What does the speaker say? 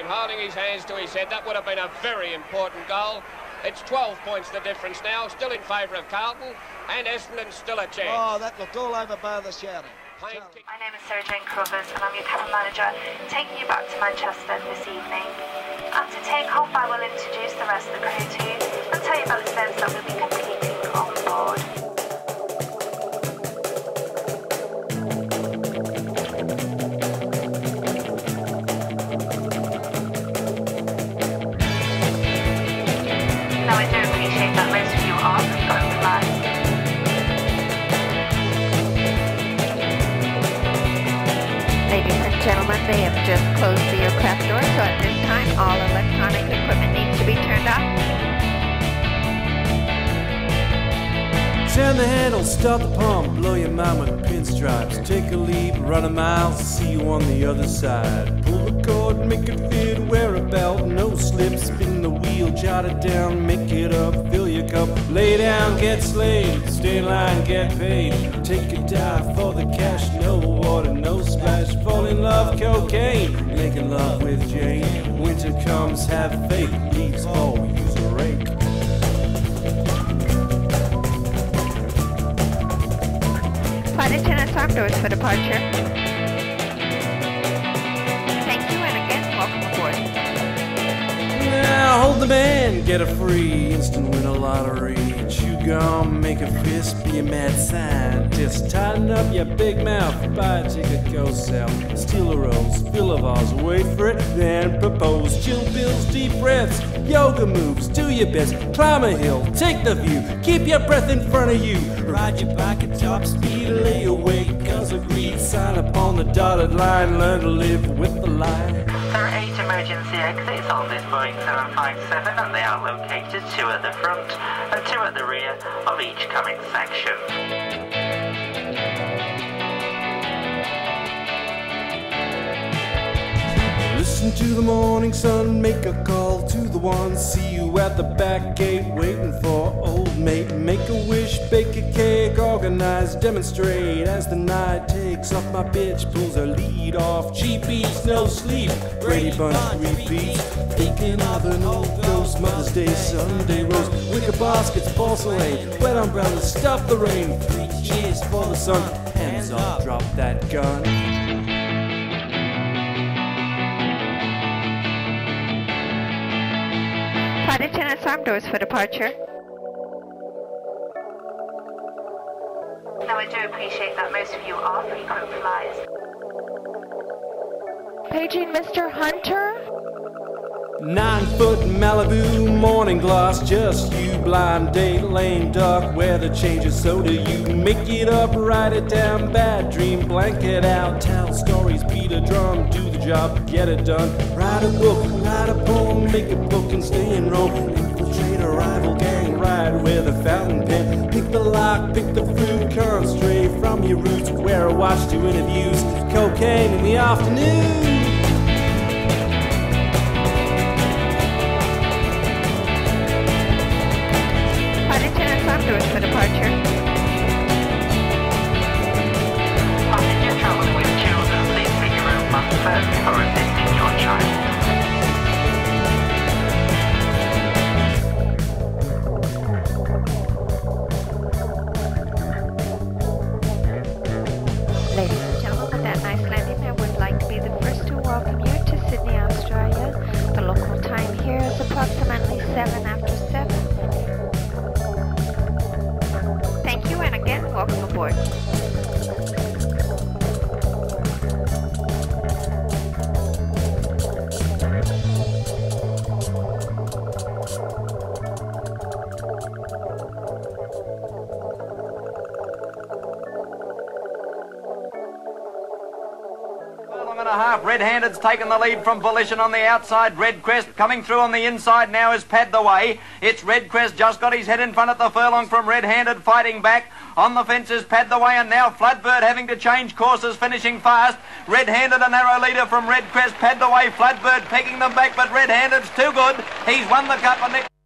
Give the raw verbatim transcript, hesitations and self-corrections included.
holding his hands to his head. That would have been a very important goal. It's twelve points the difference now, still in favour of Carlton, and Essendon still a chance. Oh, that looked all over bar the shouting. My name is Sarah Jane Crovers and I'm your camera manager, taking you back to Manchester this evening. And to take off, I will introduce the rest of the crew to you and tell you about the events that we'll be completing on board. Now I do appreciate that most of you are photographed. Ladies and gentlemen, they have just closed the aircraft door, so at this time all electronic equipment needs to be turned off. Turn the handle, start the pump, blow your mind with pinstripes. Take a leap, run a mile, see you on the other side. Pull the cord, make it fit, wear a belt, no slip, spin the wheel, jot it down, make it up, fill your cup. Lay down, get slaved, stay in line, get paid. Take a dive for the cash, no water, no splash. Fall in love, cocaine, making love with Jane. Winter comes, have faith, leaves fall, use a rake. Flight attendants arm doors for departure. Thank you, and again, welcome aboard. Now hold the band, get a free instant win a lottery. Chew gum, make a fist, be a mad scientist. Tighten up your big mouth, buy a ticket, go south. Steal a rose, fill a vase, wait for it, then propose. Chill pills, deep breaths, yoga moves, do your best. Climb a hill, take the view, keep your breath in front of you. Ride your bike at top speed, lay awake, cause agreed. Sign up on the dotted line, learn to live with the line. There are eight emergency exits on this Boeing seven fifty-seven and they are located two at the front and two at the rear of each coming section. Listen to the morning sun, make a call to the one. See you at the back gate, waiting for old mate. Make a wish, bake a cake, organize, demonstrate. As the night takes off, my bitch pulls her lead off. Cheap beats, no sleep, Brady Bunch repeats. Thinking of an old ghost, Mother's Day, Sunday roast. Wicker baskets, porcelain, wet umbrellas, stop the rain. Three cheers for the sun, hands up, drop that gun. Flight attendants arm doors for departure. Now I do appreciate that most of you are frequent flyers. Paging Mister Hunter. Nine foot Malibu, morning gloss, just you. Blind date, lame duck, weather changes, so do you. Make it up, write it down, bad dream, blank it out. Tell stories, beat a drum, do the job, get it done. Write a book, write a poem, make a book and stay in Rome. Infiltrate a rival gang, ride with a fountain pen. Pick the lock, pick the fruit, come stray from your roots. Wear a watch to interviews, cocaine in the afternoon. Doors for departure. Passengers traveling with children, please take your own mask first before assisting your child. Ladies and gentlemen, with that nice landing, I would like to be the first to welcome you to Sydney, Australia. The local time here is approximately seven after seven. Thank you, and again, welcome aboard. And a half. Red-handed's taken the lead from Volition on the outside. Redcrest coming through on the inside now is Pad the Way. It's Redcrest just got his head in front at the furlong from Red-handed fighting back. On the fence is Pad the Way, and now Floodbird having to change courses, finishing fast. Red-handed a narrow leader from Redcrest. Pad the Way, Floodbird pegging them back, but Red-handed's too good. He's won the cup and